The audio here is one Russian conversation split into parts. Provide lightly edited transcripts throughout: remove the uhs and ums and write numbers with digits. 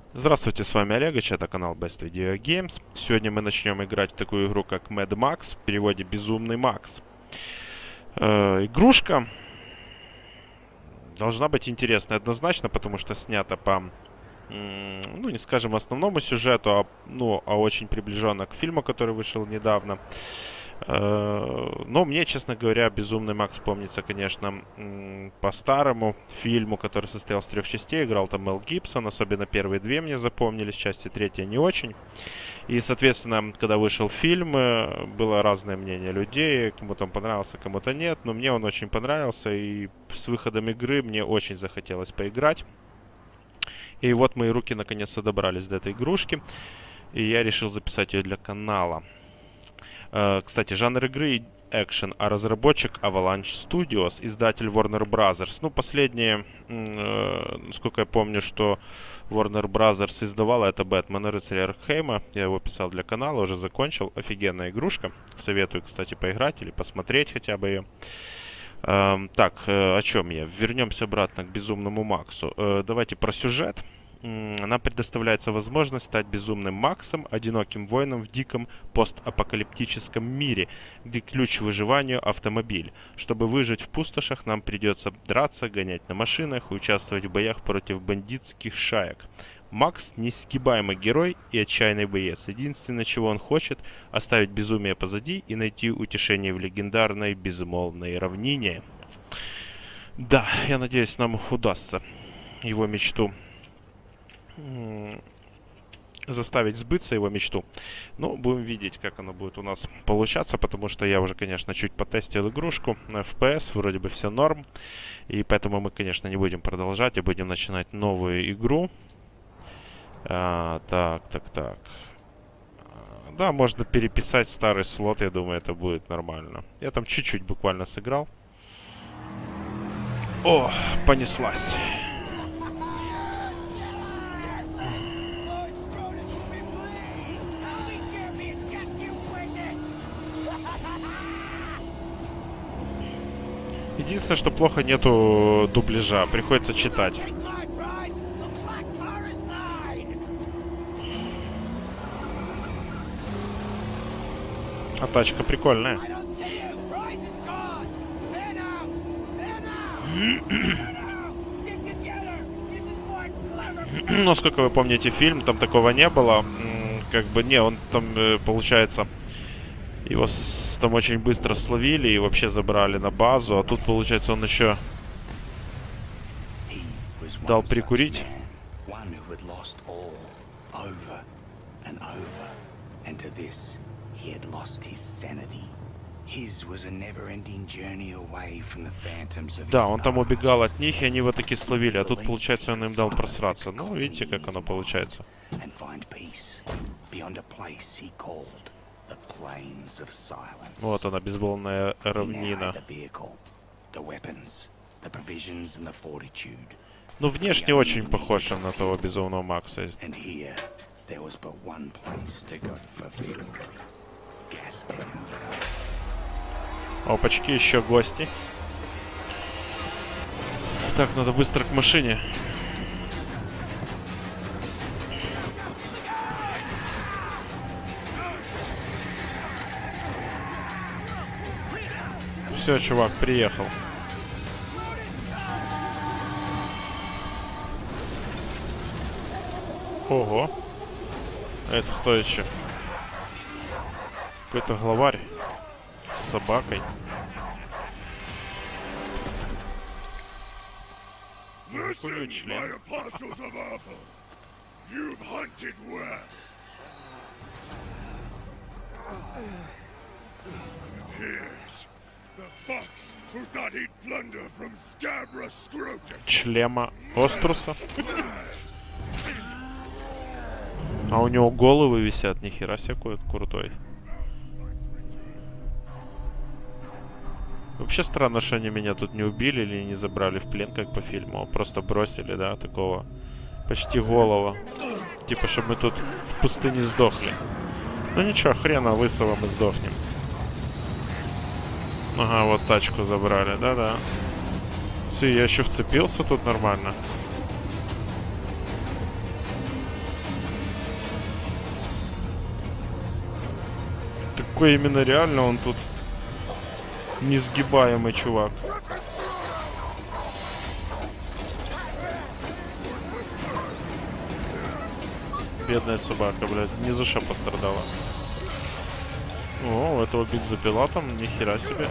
Здравствуйте, с вами Олегович, это канал Best Video Games. Сегодня мы начнем играть в такую игру, как Mad Max, в переводе Безумный Макс. Игрушка должна быть интересной однозначно, потому что снята по, ну, не скажем основному сюжету, а очень приближенно к фильму, который вышел недавно. Но мне, честно говоря, Безумный Макс помнится, конечно, по старому фильму, который состоял из 3 частей. Играл там Мел Гибсон, особенно первые 2 мне запомнились, части 3 не очень. И, соответственно, когда вышел фильм, было разное мнение людей. Кому-то он понравился, кому-то нет. Но мне он очень понравился, и с выходом игры мне очень захотелось поиграть. И вот мои руки наконец-то добрались до этой игрушки, и я решил записать ее для канала. Кстати, жанр игры экшен, а разработчик Avalanche Studios, издатель Warner Brothers. Ну, последнее, насколько я помню, что Warner Brothers издавала, это Бэтмен и Рыцарь Аркхейма. Я его писал для канала, уже закончил. Офигенная игрушка. Советую, кстати, поиграть или посмотреть хотя бы ее. Так, о чем я? Вернемся обратно к Безумному Максу. Давайте про сюжет. Нам предоставляется возможность стать безумным Максом, одиноким воином в диком постапокалиптическом мире, где ключ к выживанию — автомобиль. Чтобы выжить в пустошах, нам придется драться, гонять на машинах и участвовать в боях против бандитских шаек. Макс — несгибаемый герой и отчаянный боец. Единственное, чего он хочет — оставить безумие позади и найти утешение в легендарной безмолвной равнине. Да, я надеюсь, нам удастся его мечту заставить сбыться, его мечту. Но будем видеть, как оно будет у нас получаться, потому что я уже, конечно, чуть потестил игрушку на FPS, вроде бы все норм. И поэтому мы, конечно, не будем продолжать, а будем начинать новую игру. Так. Да, можно переписать старый слот, я думаю, это будет нормально. Я там чуть-чуть буквально сыграл. О, понеслась. Единственное, что плохо, нету дубляжа. Приходится читать. А тачка прикольная. Насколько вы помните фильм, там такого не было. Как бы не, он там, получается, его там очень быстро словили и вообще забрали на базу. А тут, получается, он еще дал прикурить. Да, он там убегал от них, и они его таки словили. А тут, получается, он им дал просраться. Ну, видите, как оно получается. Вот она, безмолвная равнина. Ну, внешне очень похож на того Безумного Макса. Опачки, еще гости. Так, надо быстро к машине. Все, чувак, приехал. Ого. Это кто еще? Какой-то главарь с собакой. Члема Оструса. А у него головы висят, нихера себе какой крутой. Вообще странно, что они меня тут не убили или не забрали в плен, как по фильму. Просто бросили, да, такого почти голого. Типа, чтобы мы тут в пустыне сдохли. Ну ничего, хрена лысого мы сдохнем. Ага, вот тачку забрали, да-да. Все, я еще вцепился тут нормально. Какой именно реально он тут несгибаемый чувак. Бедная собака, блядь, ни за что пострадала. О, этого бензопила там, нихера себе.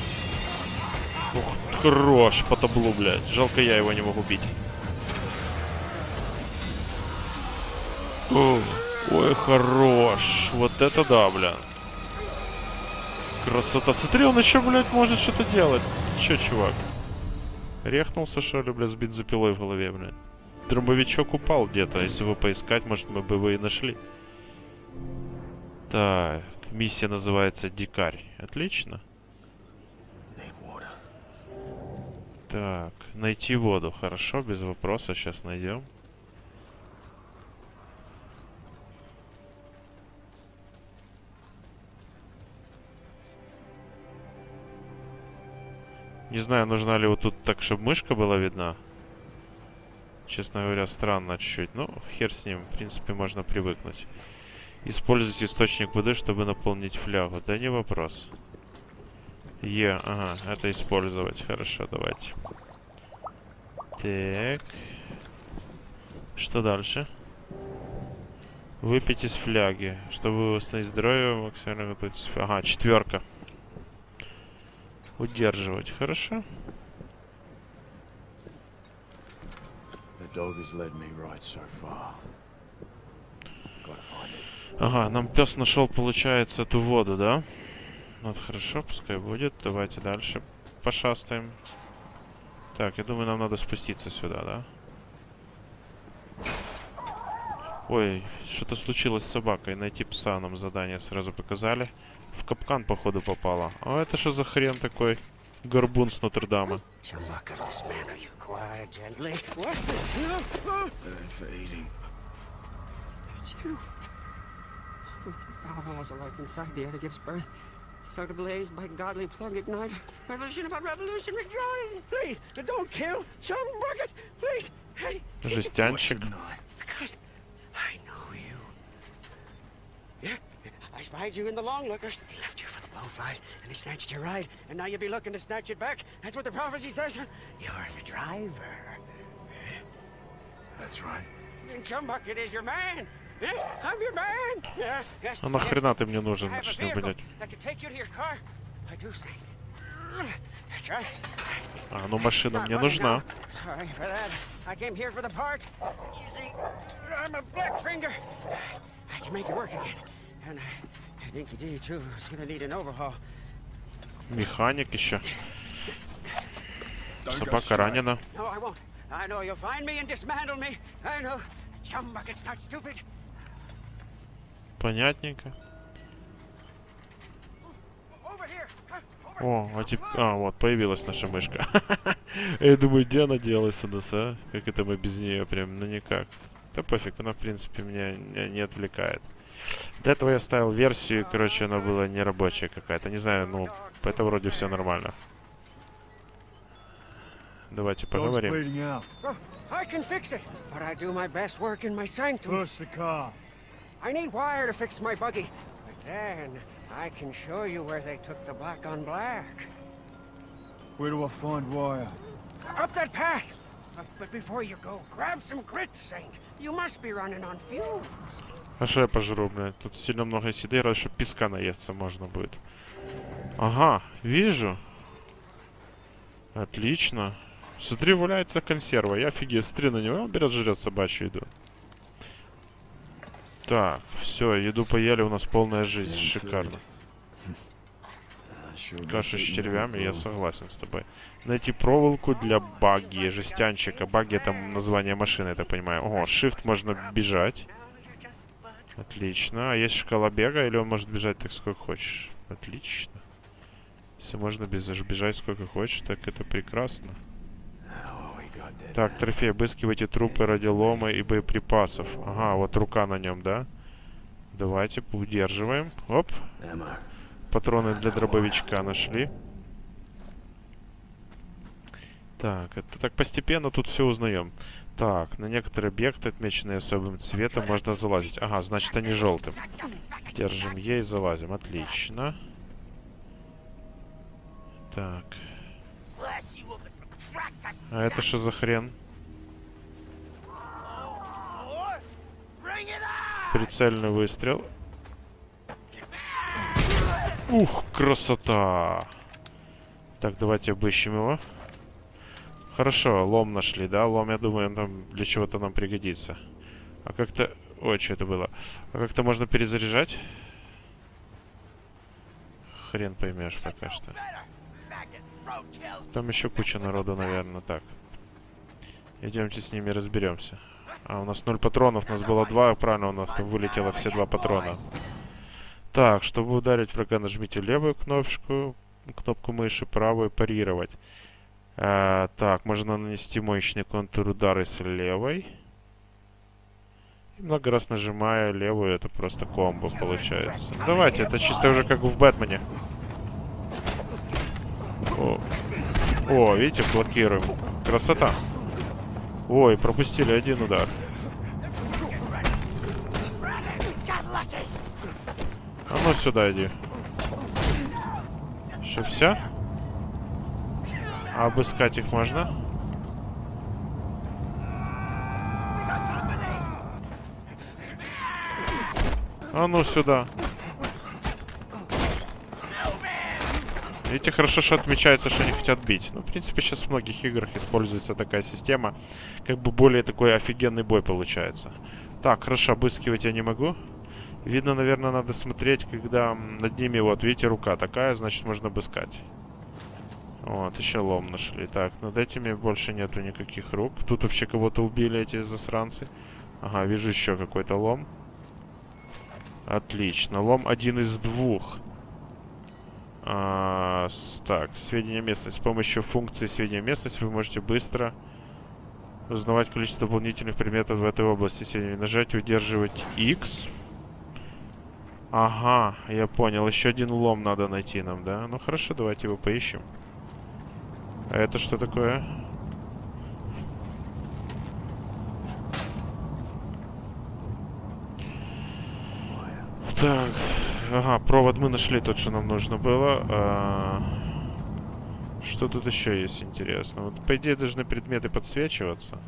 Ух, хорош по таблу, блядь. Жалко, я его не могу бить. Ой, хорош. Вот это да, бля. Красота. Смотри, он еще, блядь, может что-то делать. Че, чувак? Рехнулся, что ли, бля, с бензопилой в голове, блядь. Дробовичок упал где-то. Если его поискать, может, мы бы его и нашли. Так, миссия называется «Дикарь». Отлично. Так, найти воду. Хорошо, без вопроса. Сейчас найдем. Не знаю, нужна ли вот тут так, чтобы мышка была видна. Честно говоря, странно чуть-чуть. Ну, хер с ним. В принципе, можно привыкнуть. Используйте источник воды, чтобы наполнить флягу. Да не вопрос. Ага, это использовать. Хорошо, давайте. Так. Что дальше? Выпить из фляги. Чтобы восстановить здоровье, максимально готовить. Ага, 4. Удерживать. Хорошо. Ага, нам пес нашел, получается, эту воду, да? Вот, хорошо, пускай будет. Давайте дальше пошастаем. Так, я думаю, нам надо спуститься сюда, да? Ой, что-то случилось с собакой. Найти пса нам задание сразу показали. В капкан, походу, попала. А это что за хрен такой? Горбун с Нотр-Дама. So to blaze by godly plug ignite. Revolution about revolution rejoice. Please, don't kill Chum Bucket. Please. Hey. Жестянщик. Because I know you. Yeah, I spied you in the long lookers. They left you for the blowflies, and they snatched your ride. And now you'll be looking to snatch it back. That's what the prophecy says. You're the driver. That's right. And Chum Bucket is your man. I'm your man. Yes. А нахрена ты мне нужен, начну понять. А, ну машина мне нужна. Механик еще. Собака ранена. Понятненько. О, вот, появилась наша мышка. Я думаю, где она делась у нас, а? Как это мы без нее прям, ну никак. Да пофиг, она, в принципе, меня не отвлекает. До этого я ставил версию, короче, она была нерабочая какая-то. Не знаю, ну, это вроде все нормально. Давайте поговорим. I need wire to fix my buggy, but then I can show you where they took the black on black. Where do I find wire? Up that path. But before you go, grab some grits, Saint. You must be running on fumes. А что я пожру, блядь? Тут сильно много еды, разве что песка наесться можно будет. Ага, вижу. Отлично. Смотри, валяется консерва. Я офигею, смотри на него. Он берет, жрет собачью еду. Так, все, еду поели, у нас полная жизнь. Шикарно. Каша с червями, я согласен с тобой. Найти проволоку для багги, жестянщика. Багги — это название машины, я так понимаю. Ого, shift можно бежать. Отлично. А есть шкала бега, или он может бежать так, сколько хочешь? Отлично. Если можно бежать сколько хочешь, так это прекрасно. Так, трофей. Обыскивайте трупы радиолома и боеприпасов. Ага, вот рука на нем, да? Давайте, удерживаем. Оп. Патроны для дробовичка нашли. Так, это так постепенно тут все узнаем. Так, на некоторые объекты, отмеченные особым цветом, можно залазить. Ага, значит, они желтым. Держим Е и залазим. Отлично. Так. А это что за хрен? Прицельный выстрел. Ух, красота! Так, давайте обыщем его. Хорошо, лом нашли, да? Лом, я думаю, он там для чего-то нам пригодится. А как-то... Ой, что это было? А как-то можно перезаряжать? Хрен поймешь пока что. Там еще куча народу, наверное. Так. Идемте с ними разберемся. А, у нас 0 патронов. У нас было 2. Правильно, у нас там вылетело все 2 патрона. Так, чтобы ударить врага, нажмите левую кнопку мыши, правую парировать. Так, можно нанести мощный контур удара с левой. И много раз нажимая левую, это просто комбо получается. Давайте, это чисто уже как в Бэтмене. О, видите, блокируем. Красота. Ой, пропустили один удар. А ну сюда иди. Что, все? А обыскать их можно? А ну сюда. Видите, хорошо, что отмечается, что они хотят бить. Ну, в принципе, сейчас в многих играх используется такая система. Как бы более такой офигенный бой получается. Так, хорошо, обыскивать я не могу. Видно, наверное, надо смотреть, когда над ними, вот, видите, рука такая, значит, можно обыскать. Вот, еще лом нашли. Так, над этими больше нету никаких рук. Тут вообще кого-то убили эти засранцы. Ага, вижу еще какой-то лом. Отлично. Лом 1 из 2. Так, сведения местности. С помощью функции сведения местности вы можете быстро узнавать количество дополнительных предметов в этой области. Нажать и удерживать X. Ага, я понял. Еще один лом надо найти нам, да? Ну хорошо, давайте его поищем. А это что такое? Так, ага, провод мы нашли тот, что нам нужно было. Что тут еще есть интересно? Вот, по идее, должны предметы подсвечиваться.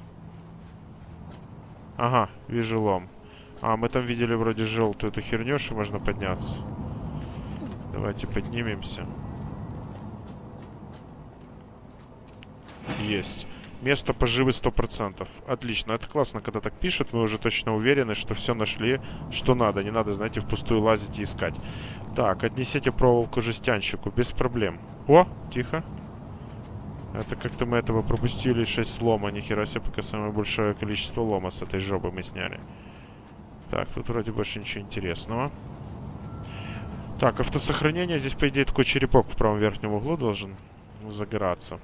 Ага, вижу лом. А, мы там видели вроде желтую эту херню, что можно подняться. Давайте поднимемся. Есть. Место поживы 100%. Отлично. Это классно, когда так пишут. Мы уже точно уверены, что все нашли, что надо. Не надо, знаете, впустую лазить и искать. Так, отнесите проволоку жестянщику. Без проблем. О, тихо. Это как-то мы этого пропустили. 6 лома. Нихера себе, пока самое большое количество лома с этой жопы мы сняли. Так, тут вроде больше ничего интересного. Так, автосохранение. Здесь, по идее, такой черепок в правом верхнем углу должен загораться.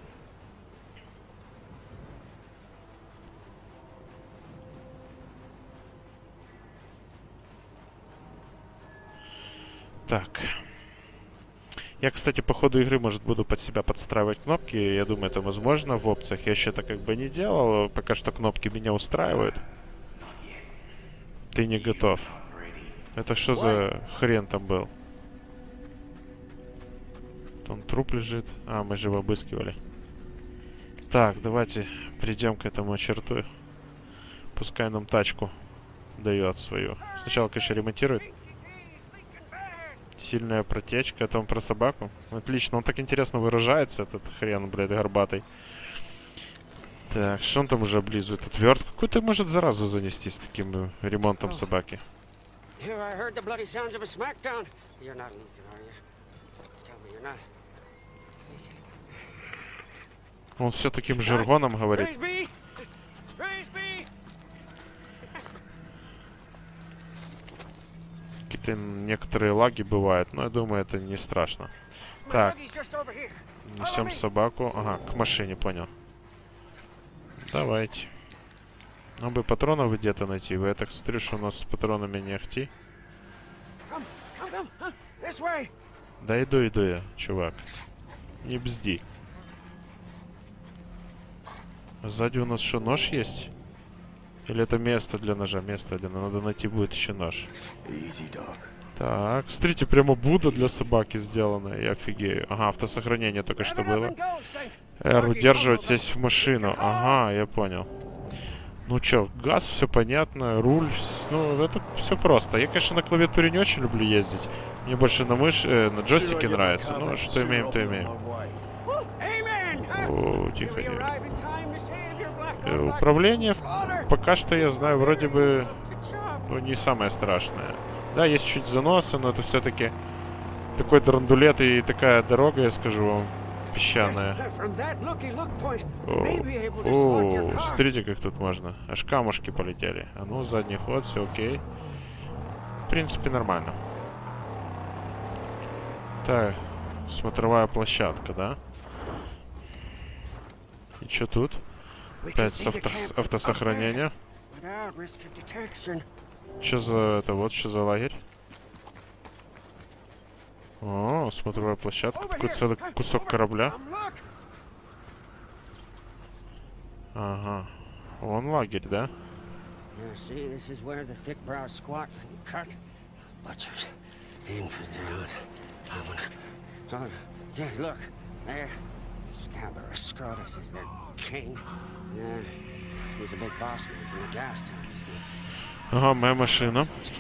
Так. Я, кстати, по ходу игры, может, буду под себя подстраивать кнопки. Я думаю, это возможно в опциях. Я еще это как бы не делал. Пока что кнопки меня устраивают. Ты не готов. Это что за хрен там был? Там труп лежит. А, мы же его обыскивали. Так, давайте придем к этому черту. Пускай нам тачку дает свою. Сначала, конечно, ремонтирует. Сильная протечка. Это он про собаку? Отлично. Он так интересно выражается, этот хрен, блядь, горбатый. Так, что он там уже облизывает? Отвертку какую-то может заразу занести с таким ремонтом собаки. Он все таким жаргоном говорит. Какие-то некоторые лаги бывают, но я думаю, это не страшно. Так, несем собаку. Ага, к машине, понял. Давайте. Нам бы патронов где-то найти. Я так смотрю, что у нас с патронами не ахти. Да иду я, чувак. Не бзди. Сзади у нас что, нож есть? Или это место для ножа? Место для... Надо найти будет еще нож. Easy, dog. Так, смотрите, прямо Будда для собаки сделана. Я офигею. Ага, автосохранение только что было. R удерживать сесть в машину. Ага, я понял. Ну чё, газ, все понятно, руль, ну это все просто. Я, конечно, на клавиатуре не очень люблю ездить. Мне больше на на джойстике нравится. Ну, что имеем, то имеем. О, тихо. Управление, пока что я знаю, вроде бы, ну, не самое страшное. Да, есть чуть заноса, но это все-таки такой драндулет и такая дорога, я скажу вам, песчаная. О, смотрите, как тут можно. Аж камушки полетели. А ну, задний ход, все окей. В принципе, нормально. Так, смотровая площадка, да? И что тут? Опять автосохранение. Что за это? Вот что за лагерь? О, смотровая площадка. Такой целый кусок корабля. Ага. Вон лагерь, да? Ага, моя машина.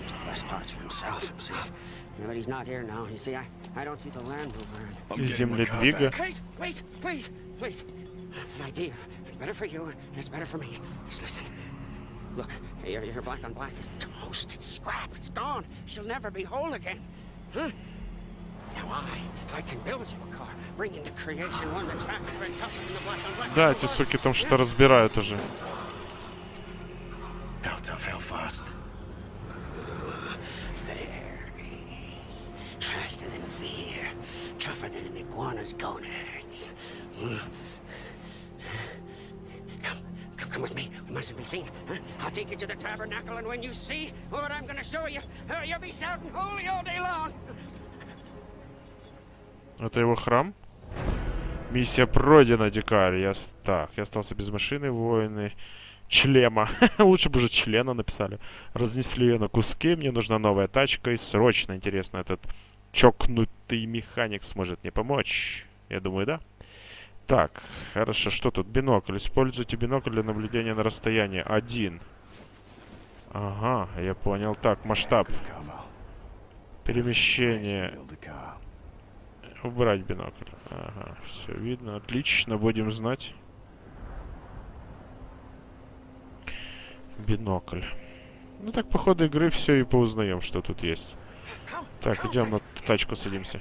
Земледвига. Look, your black on black is toast. It's scrap. It's gone. She'll never be whole again. Huh? Now I can build you a car, bring into creation one that's faster and tougher than the black on black. Да, эти суки там что-то разбирают уже. How tough, how fast? Very. Faster than fear. Tougher than an iguana's gonads. Come with me. We mustn't be seen. Huh? I'll take you to the tabernacle, and when you see what I'm gonna show you, you'll be shouting holy all day long. Это его храм? Миссия пройдена, дикарь. Так, я остался без машины, воины. Члема. Лучше бы уже члена написали. Разнесли ее на куски. Мне нужна новая тачка. И срочно, интересно, этот чокнутый механик сможет мне помочь. Я думаю, да? Так, хорошо. Что тут? Бинокль. Используйте бинокль для наблюдения на расстоянии. 1. Ага, я понял. Так, масштаб. Перемещение. Убрать бинокль. Ага, все видно. Отлично, будем знать. Бинокль. Ну так, по ходу игры все и поузнаем, что тут есть. Так, идем на тачку садимся.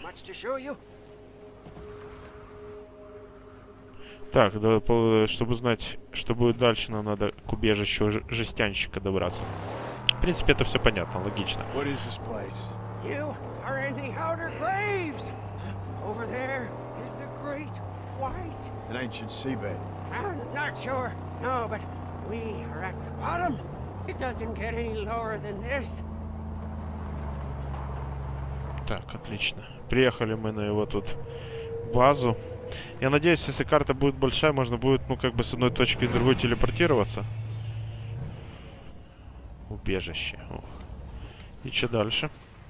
Так, да, чтобы узнать, что будет дальше, нам надо к убежищу жестянщика добраться. В принципе, это все понятно, логично. Over there is the Great White. An ancient seabed. I'm not sure. No, but we are at the bottom. It doesn't get any lower than this. Так, отлично. Приехали мы на его тут базу. Я надеюсь, если карта будет большая, можно будет, ну, как бы с одной точки в другую телепортироваться. Убежище. Ох. И что дальше?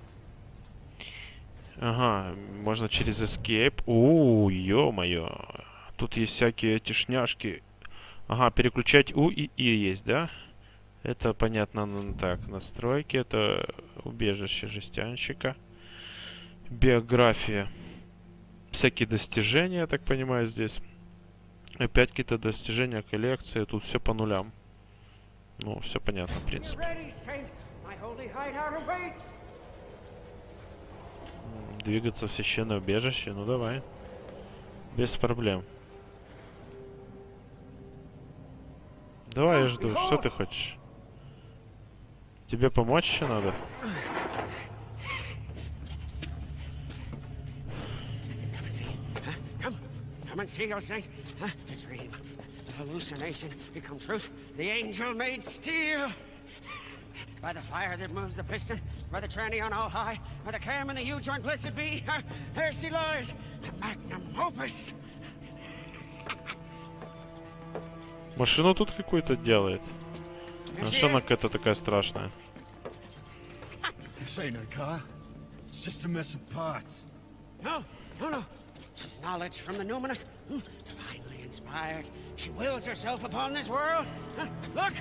Ага, можно через escape. О, ё-моё. Тут есть всякие эти шняшки. Ага, переключать У и И есть, да? Это понятно. Так, настройки. Это убежище жестянщика. Биография. Всякие достижения, я так понимаю, здесь. Опять какие-то достижения, коллекции. Тут все по нулям. Ну, все понятно, в принципе. Двигаться в священное убежище? Ну, давай. Без проблем. Давай, я жду. Что ты хочешь? Тебе помочь еще надо? Come and see your sight. The dream, the hallucination become truth. The angel made steel. By the fire that moves the piston, by the tranny on all high, by the cam and the U-joint blessed be, there she lies, the magnum opus. Машину тут какую-то делает. А что она какая-то такая страшная? This ain't her car. It's just a mess of parts. No, no, no. She's knowledge from the numinous, divinely inspired. She wills herself upon this world. Look!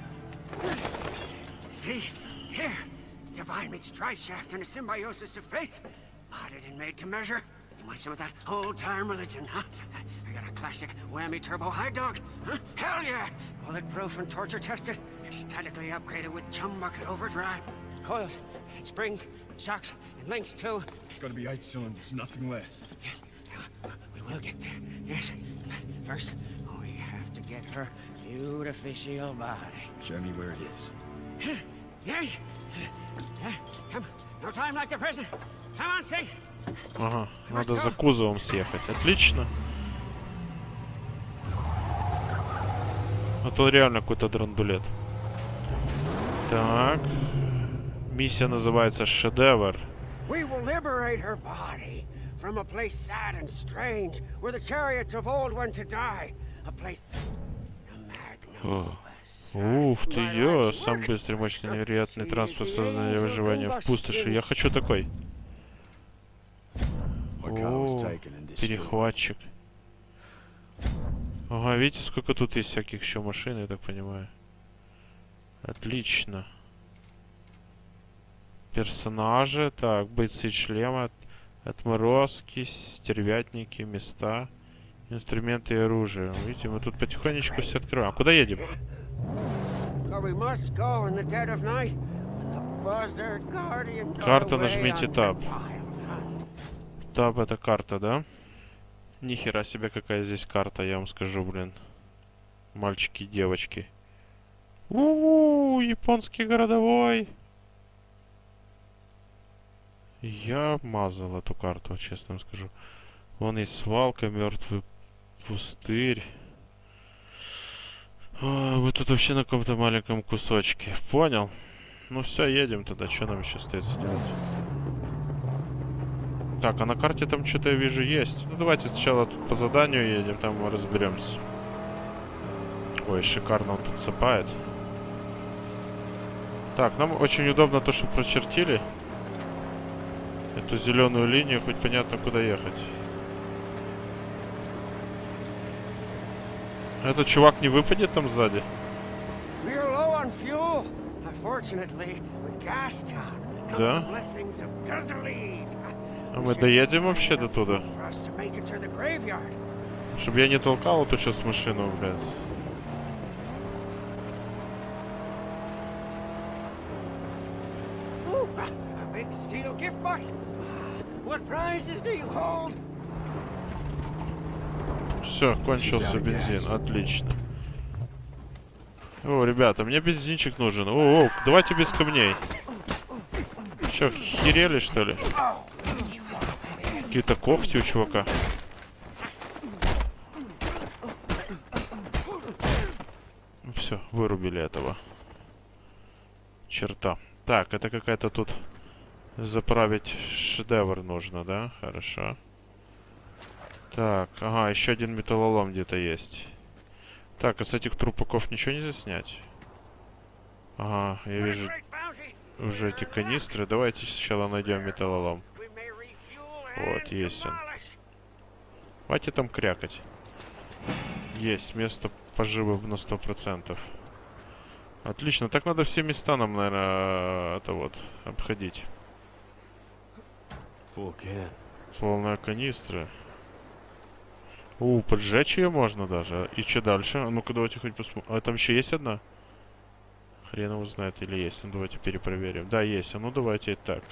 See? Here. Divine meets tri-shaft and a symbiosis of faith. Modded and made to measure. You want some of that old-time religion, huh? I got a classic whammy turbo high dog. Huh? Hell yeah! Bulletproof and torture tested. Statically upgraded with chum bucket overdrive. Coils and springs, shocks and links too. It's gotta be 8 cylinders, nothing less. Yes, we will get there. Yes. First, we have to get her beautificial body. Show me where it is. Yes. Come. No time like the present. Come on, Sid. Ага, надо за кузовом съехать. Отлично. А то реально какой-то драндулет. Так. Миссия называется «Шедевр». We will liberate her body from a place sad and strange, where the chariots of old went to die. A place... A magnum opus. Ух ты, ё, самый быстрый, мощный, невероятный транспорт создания выживания в пустоши. Я хочу такой. О, перехватчик. Ага, видите, сколько тут есть всяких еще машин, я так понимаю. Отлично. Персонажи. Так, бойцы шлема. Отморозки, стервятники, места. Инструменты и оружие. Видите, мы тут потихонечку все открываем. А куда едем? Карта, нажмите таб. Таб это карта, да? Нихера себе какая здесь карта, я вам скажу, блин. Мальчики и девочки. У-у-у, японский городовой. Я мазал эту карту, честно вам скажу. Вон есть свалка, мертвый пустырь. А, мы тут вообще на каком-то маленьком кусочке. Понял? Ну все, едем тогда. Что нам еще остается делать? Так, а на карте там что-то я вижу есть. Ну давайте сначала тут по заданию едем, там мы разберемся. Ой, шикарно он тут сапает. Так, нам очень удобно то, что прочертили эту зеленую линию, хоть понятно, куда ехать. Этот чувак не выпадет там сзади? Да? А мы доедем вообще до туда? Чтобы я не толкал эту сейчас машину, блядь. Все, кончился бензин. Отлично. О, ребята, мне бензинчик нужен. О, давайте без камней. Че, херели, что ли? Какие-то когти у чувака. Все, вырубили этого черта. Так, это какая-то тут заправить шедевр нужно, да? Хорошо. Так, ага, еще один металлолом где-то есть. Так, а с этих трупаков ничего нельзя снять? Ага, я вижу уже эти канистры. Давайте сначала найдем металлолом. Вот, есть он. Давайте там крякать. Есть, место поживы на 100%. Отлично, так надо все места нам, наверное, это вот, обходить. Полная канистра. Поджечь ее можно даже. И что дальше? А ну-ка, давайте хоть посмотрим. А там еще есть одна? Хрен его знает, или есть. Ну, давайте перепроверим. Да, есть. А ну, давайте так.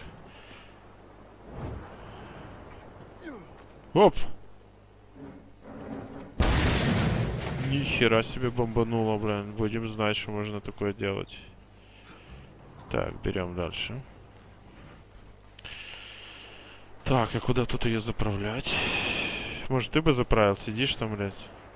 Оп! Нихера себе бомбануло, блин. Будем знать, что можно такое делать. Так, берем дальше. Так, а куда тут ее заправлять? Может, ты бы заправил? Сидишь там, блядь?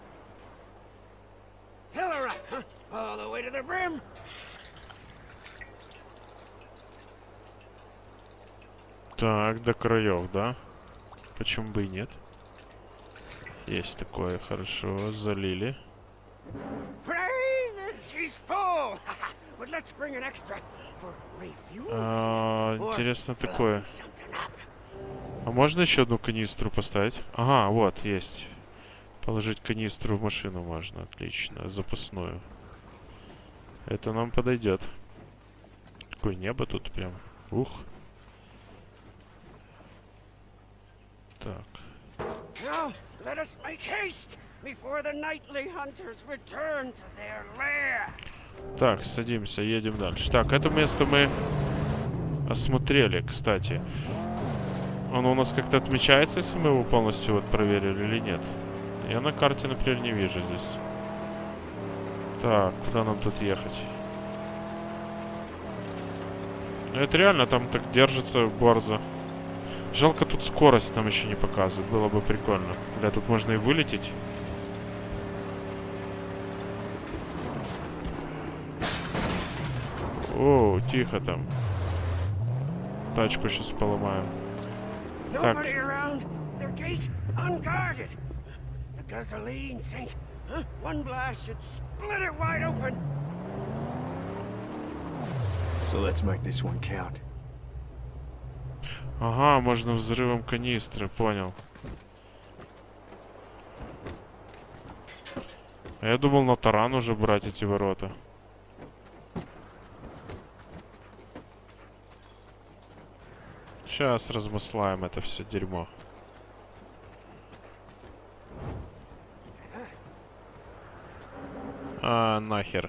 Так, до краев, да? Почему бы и нет? Есть такое, хорошо, залили. but let's bring an extra for refuel. Интересно Or такое. blowing something up. А можно еще одну канистру поставить? Ага, вот, есть. Положить канистру в машину можно. Отлично. Запасную. Это нам подойдет. Какое небо тут прям. Ух. Так. Now, let us make haste before the nightly hunters return to their lair. Так, садимся, едем дальше. Так, это место мы осмотрели, кстати. Оно у нас как-то отмечается, если мы его полностью вот проверили или нет? Я на карте, например, не вижу здесь. Так, куда нам тут ехать? Это реально там так держится борзо. Жалко, тут скорость нам еще не показывает. Было бы прикольно. Бля, тут можно и вылететь. О, тихо там. Тачку сейчас поломаем. Так. Nobody around. Their gate unguarded. The gasoline, Saint. Huh? One blast should split it wide open. So let's make this one count. Ага, можно взрывом канистры, понял. А я думал на таран уже брать эти ворота. Сейчас размыслаем это все дерьмо. А, нахер.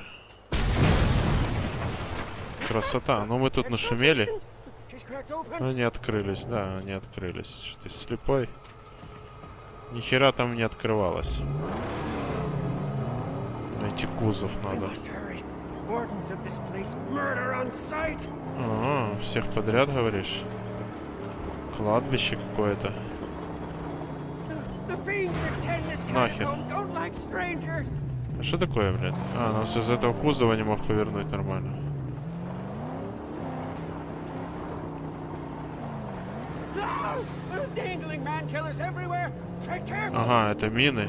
Красота. Ну мы тут нашумели. She's cracked open. Ну не открылись, да, не открылись. Что ты слепой? Ни хера там не открывалось. Найти кузов We надо. must hurry. The wardens of this place murder on sight. Ага, всех подряд говоришь? Кладбище какое-то. The fiends that tend this Нахер. catacomb don't like strangers. А что такое, блядь? А, нас из этого кузова не мог повернуть нормально. No! Dangling man killers everywhere. Tread careful. Ага, это мины.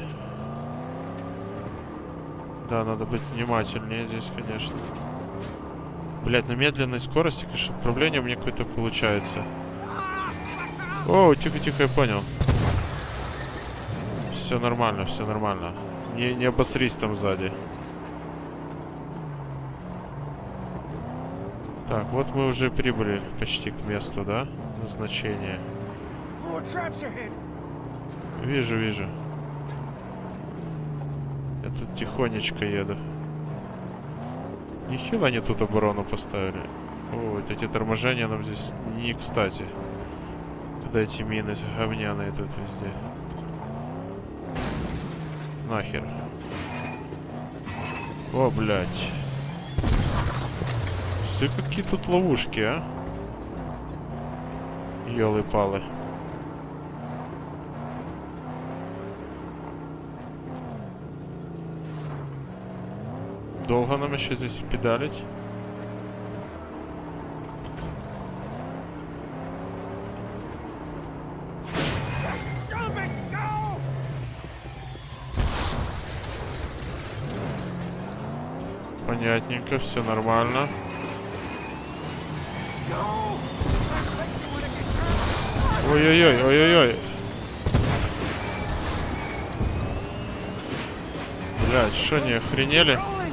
Да, надо быть внимательнее здесь, конечно. Блядь, на медленной скорости, конечно, управление у меня какое-то получается. О, тихо-тихо, я понял. Все нормально, все нормально. Не обосрись там сзади. Так, вот мы уже прибыли почти к месту, да? Назначения. More traps ahead. Вижу, вижу. Я тут тихонечко еду. Нехило они тут оборону поставили. О, вот эти торможения нам здесь не кстати. Куда эти мины говняные тут везде. Нахер. О, блядь. Все какие тут ловушки, а? Ёлы-палы. Долго нам еще здесь педалить? Stop it! Go! Понятненько, все нормально. Go! Especially when it gets hurt. Ой-ой-ой, ой-ой-ой. Блядь, что, не охренели? Rolling.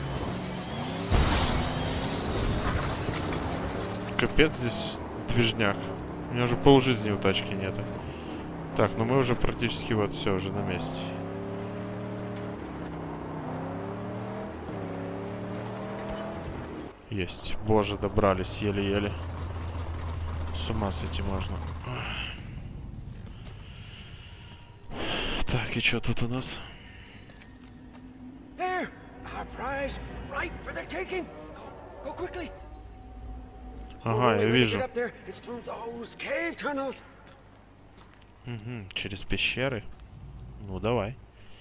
Капец здесь движняк. У меня уже полжизни у тачки нету. Так, ну мы уже практически вот все уже на месте. Есть. Боже, добрались еле-еле. С ума сойти можно. Так, и что тут у нас? There! Our prize, right for the taking. Go quickly. Ага, я вижу. Get up there. It's through those cave tunnels. Угу, через пещеры. Ну, давай.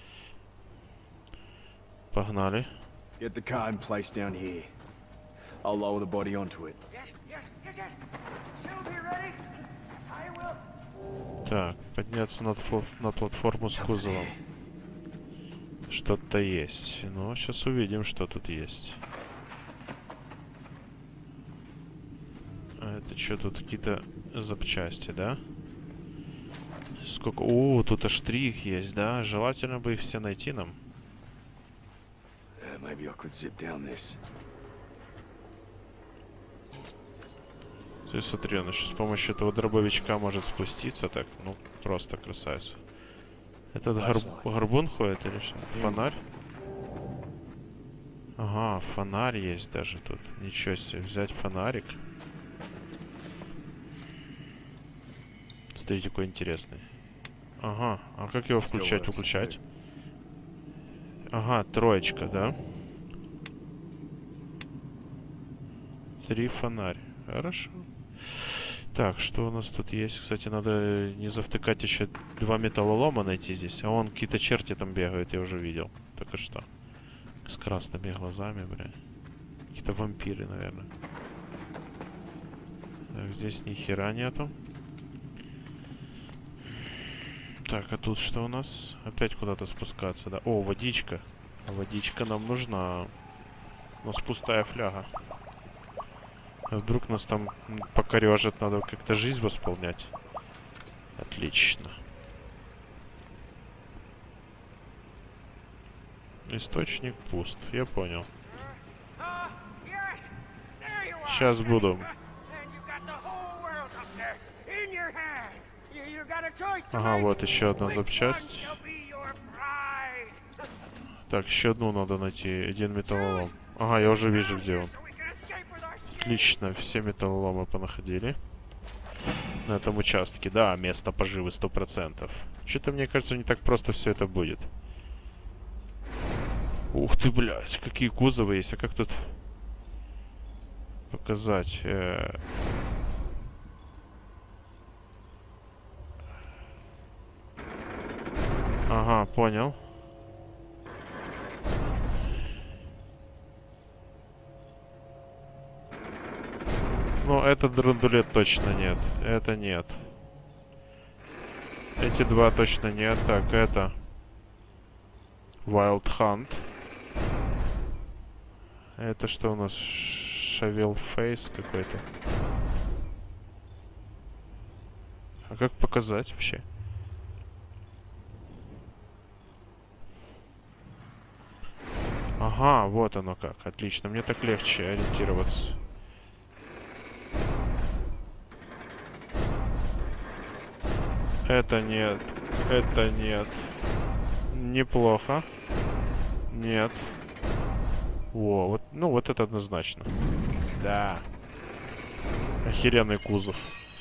Погнали. Get the car in place down here. I'll lower the body onto it. Yes, yes, yes, yes. She'll be ready. I will. Так, подняться на платформу с кузовом. Что-то есть. Ну, сейчас увидим, что тут есть. Это что, тут какие-то запчасти, да? Сколько... О, тут аж 3 их есть, да? Желательно бы их все найти нам. Maybe I could zip down this. То есть, смотри, он еще с помощью этого дробовичка может спуститься так. Ну, просто красавец. Этот горбун ходит или что? Фонарь? Ага, фонарь есть даже тут. Ничего себе, взять фонарик. Смотрите, какой интересный. Ага, а как его включать, выключать? Ага, троечка, да? 3 фонарь. Хорошо. Так, что у нас тут есть? Кстати, надо не завтыкать еще 2 металлолома найти здесь. А вон какие-то черти там бегают, я уже видел. Только что. С красными глазами, бля. Какие-то вампиры, наверное. Так, здесь ни хера нету. Так, а тут что у нас? Опять куда-то спускаться, да? О, водичка. А водичка нам нужна. У нас пустая фляга. А вдруг нас там покорежит, надо как-то жизнь восполнять. Отлично. Источник пуст, я понял. Сейчас буду. Ага, вот еще одна запчасть. Так, еще одну надо найти. 1 металлолом. Ага, я уже вижу, где он. Отлично, все металлоломы понаходили. На этом участке. Да, место поживы 100%. Что-то, мне кажется, не так просто все это будет. Ух ты, блядь, какие кузовы есть. А как тут показать? Ага, понял. Ну, этот драндулет точно нет. Это нет. Эти 2 точно нет. Так, это... Wild Hunt. Это что у нас? Shovel Face какой-то. А как показать вообще? Ага, вот оно как. Отлично. Мне так легче ориентироваться. Это нет. Это нет. Неплохо. Нет. Во, вот, ну вот это однозначно. Да. Охеренный кузов.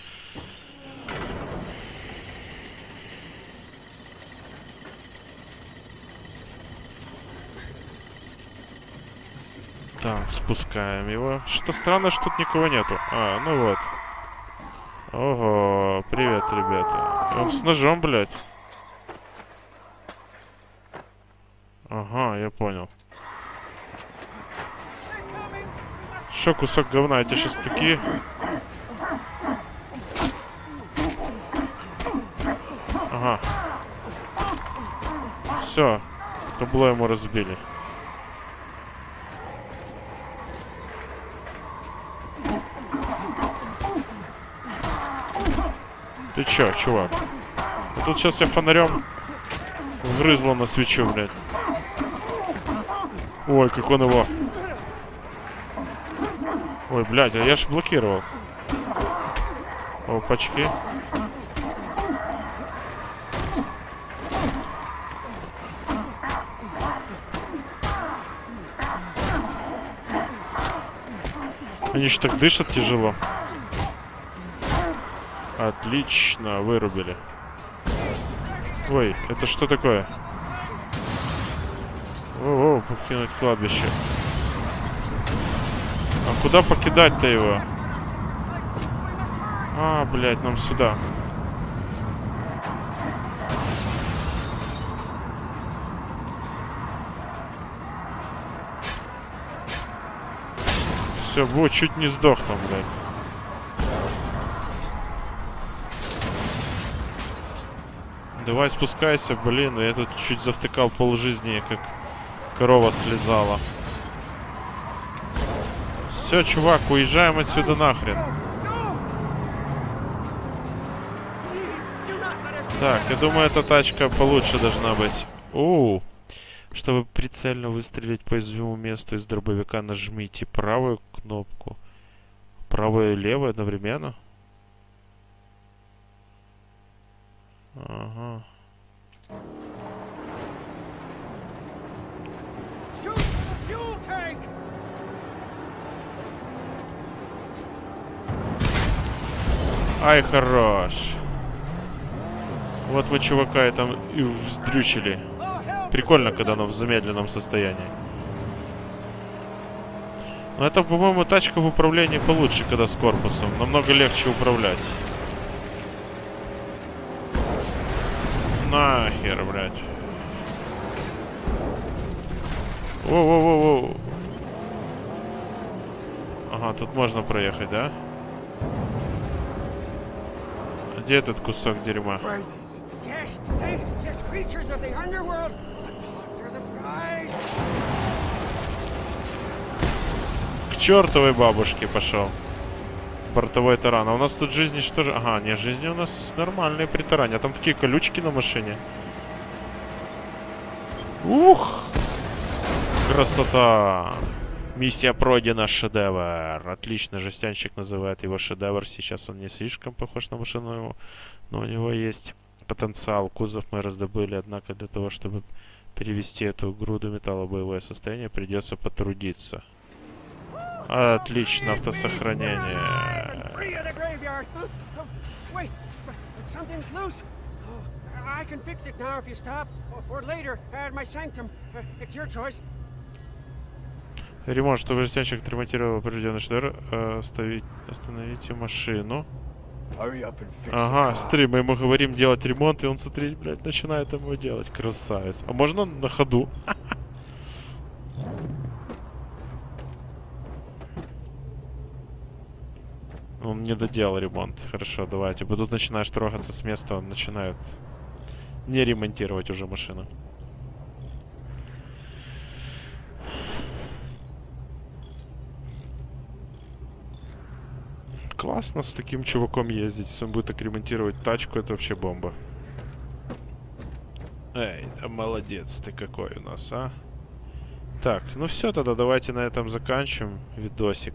Так, спускаем его. Что странно, что тут никого нету. А, ну вот. Ого, привет, ребята. Он с ножом, блядь. Ага, я понял. Шо, кусок говна, эти сейчас такие... Ага. Все, табло ему разбили. Ты чё, чувак? А тут сейчас я фонарем врызло на свечу, блядь. Ой, как он его... Ой, блядь, а я ж блокировал. Опачки. Они же так дышат тяжело. Отлично, вырубили. Ой, это что такое? О, покинуть кладбище. А куда покидать-то его? А, блядь, нам сюда. Все, вот, чуть не сдох там, блядь. Давай спускайся, блин, я тут чуть завтыкал полжизни, как корова слезала. Все, чувак, уезжаем отсюда нахрен. Так, я думаю, эта тачка получше должна быть. Чтобы прицельно выстрелить по уязвимому месту из дробовика, нажмите правую кнопку. Правую и левую одновременно. Ага. Ай, хорош. Вот мы чувака и там и вздрючили. Прикольно, когда оно в замедленном состоянии. Но это, по-моему, тачка в управлении получше, когда с корпусом. Намного легче управлять. Нахер, блядь. Воу-воу-воу-воу. Ага, тут можно проехать, да? Где этот кусок дерьма? К чертовой бабушке пошел. Бортовой таран. А у нас тут жизни что же? Ага, не, жизни у нас нормальные при таране. А там такие колючки на машине. Ух! Красота! Миссия пройдена, шедевр. Отлично, жестянщик называет его шедевр. Сейчас он не слишком похож на машину, но у него есть потенциал. Кузов мы раздобыли, однако для того, чтобы перевести эту груду металла в боевое состояние, придется потрудиться. Отлично, автосохранение. Ремонт, чтобы жестянщик отремонтировал поврежденный шедевр, остановите машину. Ага, смотри, мы ему говорим делать ремонт, и он, смотри, блядь, начинает ему делать. Красавец. А можно на ходу? Он не доделал ремонт. Хорошо, давайте. Тут начинаешь трогаться с места, он начинает не ремонтировать уже машину. Классно с таким чуваком ездить. Если он будет так ремонтировать тачку, это вообще бомба. Эй, да молодец ты какой у нас, а. Так, ну все тогда, давайте на этом заканчиваем видосик.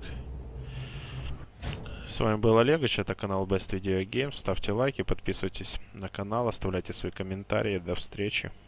С вами был Олегович, это канал Best Video Games. Ставьте лайки, подписывайтесь на канал, оставляйте свои комментарии. До встречи.